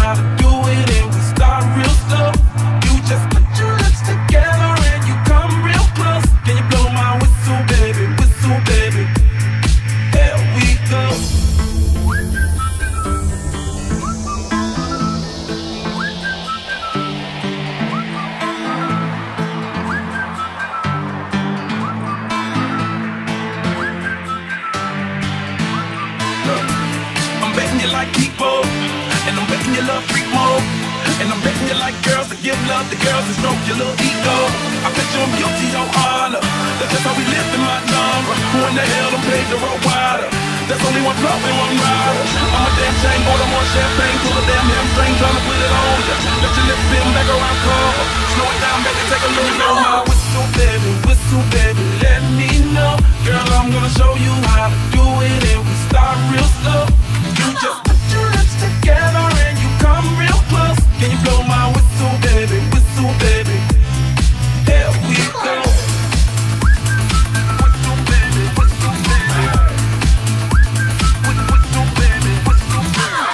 how to do it and we start real slow. You just put your lips together and you come real close. Can you blow my whistle, baby, whistle, baby? Here we go. You like people, and I'm betting you love freak mode, and I'm betting you like girls that give love to girls and stroke your little ego. I bet you I'm guilty, your honor. That's just how we live in my number. Who in the hell done paved the road wider? There's only one club and one rider. I'm a damn chain, order more champagne, pull a damn hamstring, tryna put it on ya. Let your lips spin back around, cover. Slow it down, baby, take a look. You know my whistle, baby, let me know. Girl, I'm gonna show you how to do it, and we start real slow. You just put your lips together and you come real close. Can you blow my whistle, baby, whistle, baby? Here we go. Whistle, baby, whistle, baby. Whistle, baby, whistle, baby.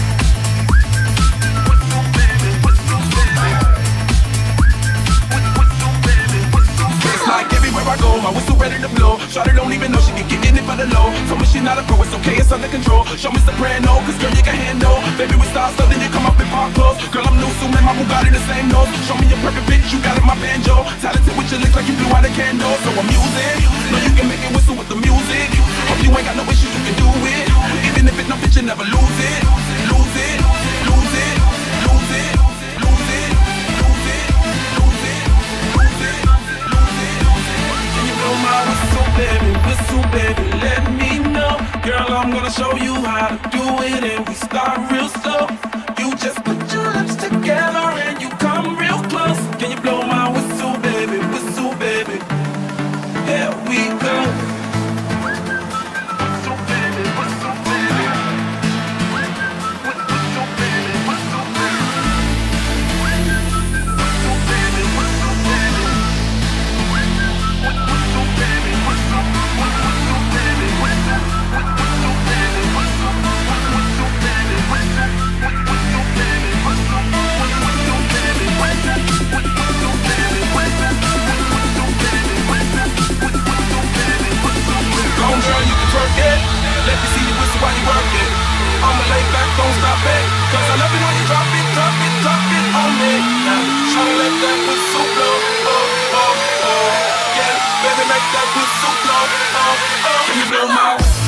Whistle, baby, whistle, baby. Whistle, baby, whistle, baby. It's like everywhere I go, my whistle ready to blow. Shawty don't even know she can get in it for the low. Told me she not a pro, it's okay, it's under control. Show me soprano, cause girl you can handle. Baby we start so then you come up in park clothes. Girl I'm new, so man my Bugatti the same nose. Show me your perfect bitch, you got it my banjo. Talented with your lips like you blew out a candle. So I'm using, know you can make it whistle with the music. Hope you ain't got no issues, you can do it. Even if it's no bitch, you never lose it. Lose it, lose it, lose it, lose it, lose it, lose it, lose it, lose it. Can you blow my whistle, baby, let me know. Girl, I'm gonna show you how to do it and we start real slow. You just put your lips together and you come real close. Can you blow my whistle, baby, whistle, baby? Here we go. Whistle, baby, whistle, baby. Whistle, baby, whistle, baby. Whistle, baby, whistle, baby. Whistle, baby, whistle, whistle, baby, whistle. Let me see you whistle while you work it. I'ma lay back, don't stop it. Cause I love it when you drop it, drop it, drop it on me. Now, tryna let that whistle blow. Oh, oh, oh. Yeah, baby, make that whistle blow. Oh, oh. Can you blow my